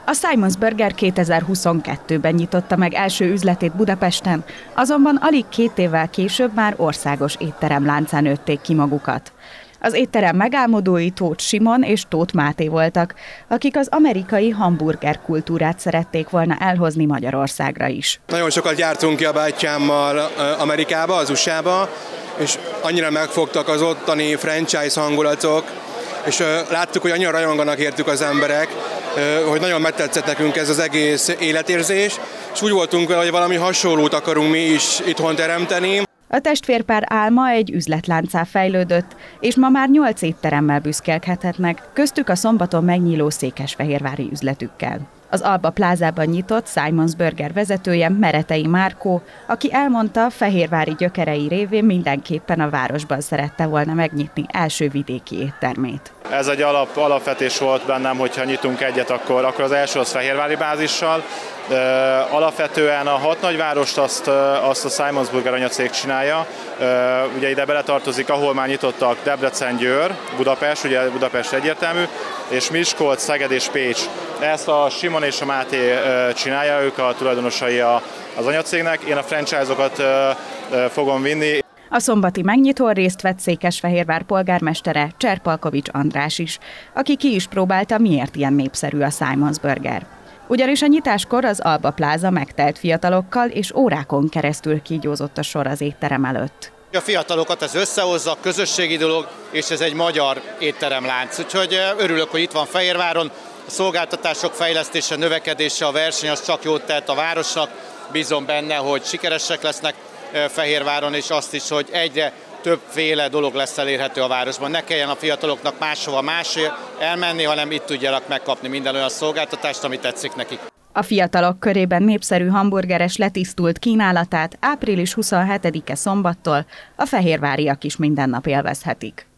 A Simons Burger 2022-ben nyitotta meg első üzletét Budapesten, azonban alig 2 évvel később már országos étteremláncán nőtték ki magukat. Az étterem megálmodói Tóth Simon és Tóth Máté voltak, akik az amerikai hamburger kultúrát szerették volna elhozni Magyarországra is. Nagyon sokat jártunk ki a bátyámmal Amerikába, az USA-ba, és annyira megfogtak az ottani franchise hangulatok, és láttuk, hogy annyira rajonganak értük az emberek, hogy nagyon megtetszett nekünk ez az egész életérzés, és úgy voltunk vele, hogy valami hasonlót akarunk mi is itthon teremteni. A testvérpár álma egy üzletláncá fejlődött, és ma már 8 étteremmel büszkélkedhetnek, köztük a szombaton megnyíló székesfehérvári üzletükkel. Az Alba Plázában nyitott Simons Burger vezetője Meretei Márkó, aki elmondta, fehérvári gyökerei révén mindenképpen a városban szerette volna megnyitni első vidéki éttermét. Ez egy alapvetés volt bennem, hogyha nyitunk egyet, akkor az első az fehérvári bázissal. Alapvetően a 6 nagyvárost azt a Simons Burger anyacég csinálja. Ugye ide beletartozik, ahol már nyitottak Debrecen, Győr, Budapest, ugye Budapest egyértelmű, és Miskolc, Szeged és Pécs. Ezt a Simon és a Máté csinálja, ők a tulajdonosai az anyacégnek. Én a franchise-okat fogom vinni. A szombati megnyitón részt vett Székesfehérvár polgármestere Cserpalkovics András is, aki ki is próbálta, miért ilyen népszerű a Simons Burger. Ugyanis a nyitáskor az Alba Pláza megtelt fiatalokkal, és órákon keresztül kígyózott a sor az étterem előtt. A fiatalokat ez összehozza, közösségi dolog, és ez egy magyar étteremlánc. Úgyhogy örülök, hogy itt van Fehérváron. A szolgáltatások fejlesztése, növekedése, a verseny az csak jót tett a városnak. Bízom benne, hogy sikeresek lesznek Fehérváron, és azt is, hogy egyre többféle dolog lesz elérhető a városban. Ne kelljen a fiataloknak máshova másért elmenni, hanem itt tudjanak megkapni minden olyan szolgáltatást, ami tetszik nekik. A fiatalok körében népszerű hamburgeres letisztult kínálatát április 27-e szombattól a fehérváriak is minden nap élvezhetik.